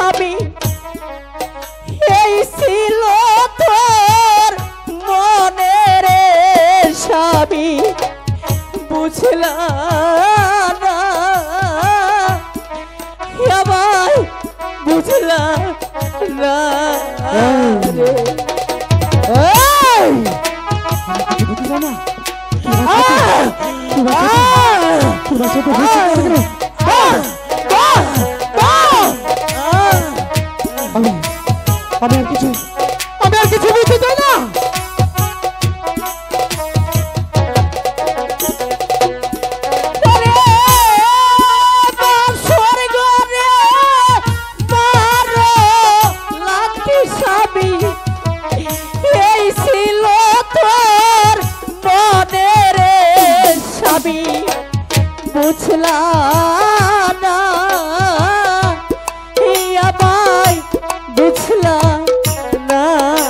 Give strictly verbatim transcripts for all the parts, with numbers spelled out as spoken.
স্বামী এই ছিল তোর মনের স্বামী বুঝলাম না ভাই বুঝলাম না আমি আর কিছু আমি আর কিছু বুঝতে চাই না। এই ছিল তোর মনের স্বামী বুঝলাম না আমায় বুঝলাম না।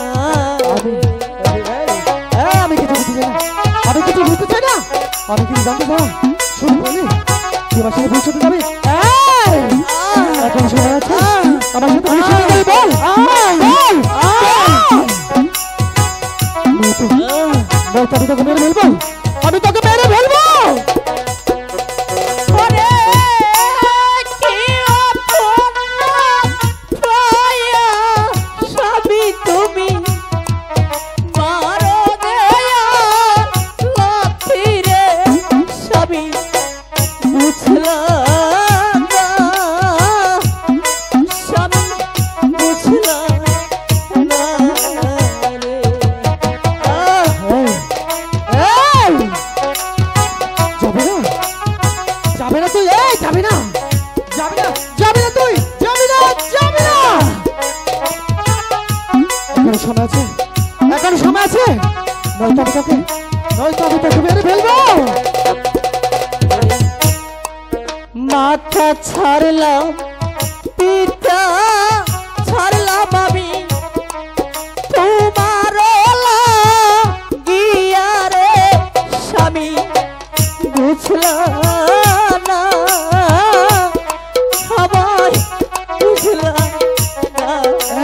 আমি কিছু বুঝতে চাই না আমি কিছু বুঝতে চাই না আমি কিছু জানতে চাই শুরু করে তোমার সাথে ভবিষ্যতে যাবে এখন সময় আছে আমার সাথে ভবিষ্যতে যাবে বল বল আমি তোকে মেরে ফেলবো আমি তোকে মেরে ফেলবো। মাথা ছাড়লাম পিতা ছাড়লাম আমি তোমার গিয়া রে স্বামী বুঝলাম না সবাই বুঝলাম না।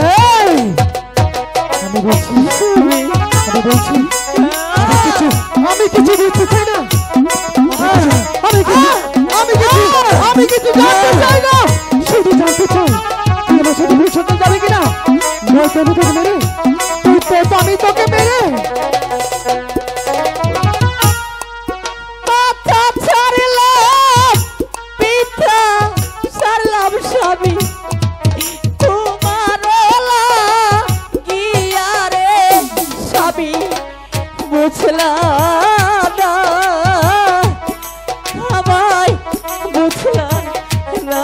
আমি বলছি আমি বলছি আমি কিছু আমি কিছু বুঝতে চাই না আমি কিছু আমি কিছু আমি কিছু জানতে চাই না শুধু জানতে চাই তুই আমার সাথে ভবিষ্যতে যাবে কিনা নয়তো আমি তোকে মেরে তুই তো আমি তোকে মেরে মাথা ছাড়লাম পিতা ছাড়লাম স্বামী তোমার গিয়া রে স্বামী বুঝলাম না আমায় বুঝলাম না।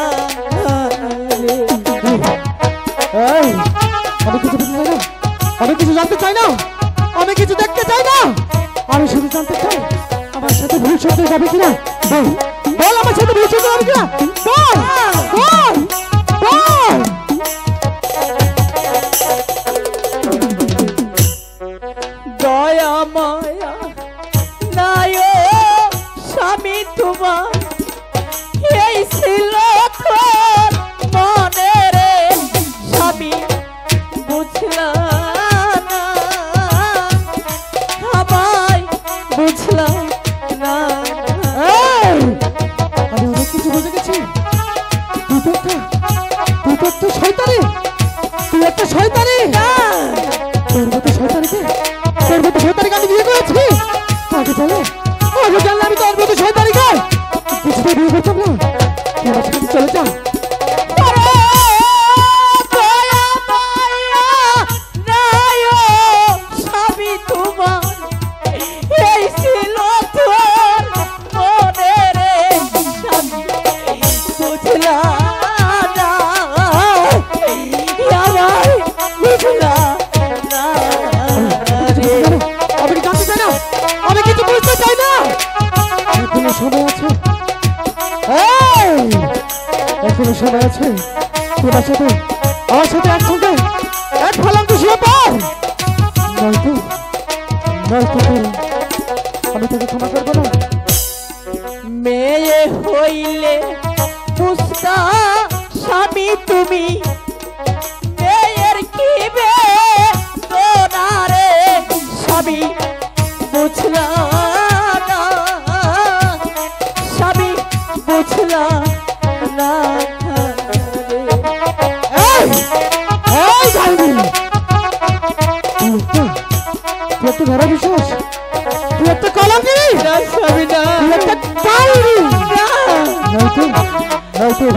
আমি কিছু বুঝতে চাই না আমি কিছু জানতে চাই না আমি কিছু দেখতে চাই না আমি শুধু জানতে চাই আমার সাথে ভবিষ্যতে যাবে কিনা বল বল আমার সাথে ভবিষ্যতে যাবে কিনা বল বল বল। দয়া মায়া নাই স্বামী তোমার এই ছিল তোর মনের স্বামী বুঝলাম না আমায় বুঝলাম না। আমি অনেক কিছু বুঝে গেছি তুই তো একটা তুই তো একটা শয়তানি তুই একটা শয়তানি তোর মতো শয়তানিকে তোর মতো শয়তানিকে আমি বিয়ে করেছি আগে চলে আগে জানলে আমি তোর মতো শয়তানিকে কিছুতে বিয়ে করতাম না তুই আমার সাথে চলে যা। এখনো সময় আছে তোমার সাথে আমার সাথে একসঙ্গে এক ফলাম তো শুয়ে পড় নয়তো নয়তো আমি তোকে ক্ষমা করবো না। মেয়ে হইলে পুষ্টা স্বামী তুমি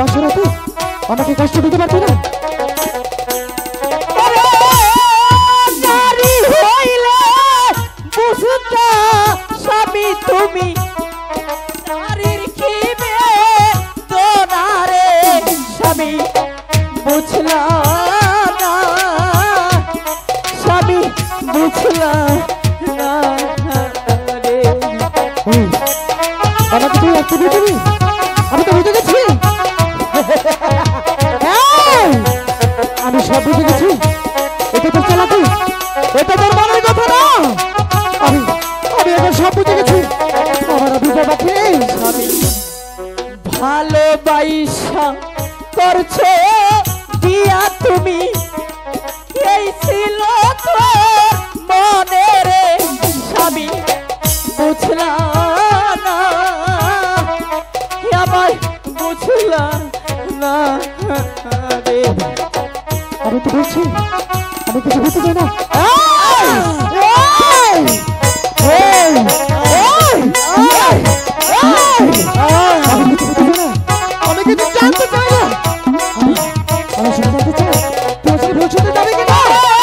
ভালোবাসার রাতে আমাকে কষ্ট দিতে পারবে না? ওরে নারী হইলে বুঝতা স্বামী তুমি নারীর কি বেদনারে স্বামী বুঝলা না স্বামী বুঝলা না রে ওই, আমাকে তুই একটু দিয়ে দিবি? আমি তো বুঝে গেছি। এই, আমি সব বুঝে গেছি। এটা তোর চালাকি, এটা তোর মনের কথা না। আমি আমি এখন সব বুঝে গেছি। আমার আর বুঝে বাকি নেই। স্বামী ভালোবাসা করছো দিয়া তুমি এই ছিল তো মনে রে স্বামী বুঝলা না আমায় বুঝলা না রে আমি তো বলছি আমি কিছু বুঝতে চাই না। এই, এই, এই, আমি কিছু বুঝতে চাই না। আমি কিছু জানতে চাই না। আমি- আমি শুধু জানতে চাই তুই আসলে ভবিষ্যতে যাবে কিনা।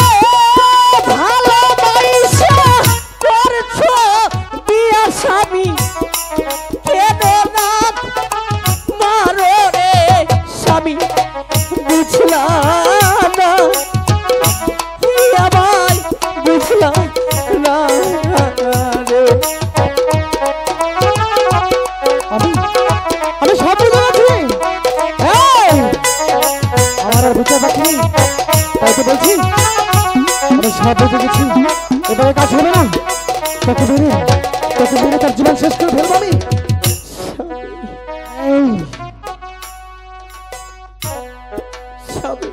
ভালোবাসা করছো দিয়া স্বামী কেন না মারো রে স্বামী বুঝলা না আমায় বুঝলা না রে আমি আমি সব বুঝে গেছি। এই, আমার আর বুঝতে বাকি নেই। তাই তো বলছি আমি সব বুঝে গেছি। এবারে কাজ হবে না। তোকে মেরে তোকে মেরে তার জীবন শেষ করে ফেলবো আমি। এই, স্বামী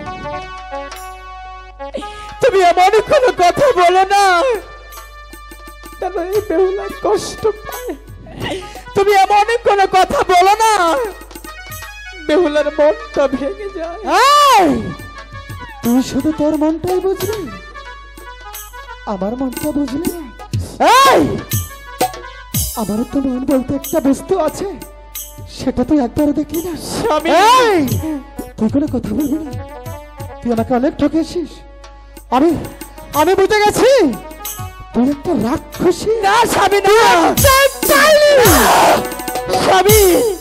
তুমি এমন কোনো কথা বলো না কেন এই বেহুলা কষ্ট পায় তুমি এমন কোনো কথা বলো না বেহুলার মনটা ভেঙে যায় এই, তুই শুধু তোর মনটাই বুঝলি, আমার মনটা বুঝলি না। এই, আমার তো মন বলতে একটা বস্তু আছে, সেটা তুই একবারও দেখলি না। স্বামী এই, তুই কোনো কথা বলবি না। তুই আমাকে অনেক ঠকেছিস। আমি আমি বুঝে গেছি তুই একটা রাক্ষসী। না স্বামী না স্বামী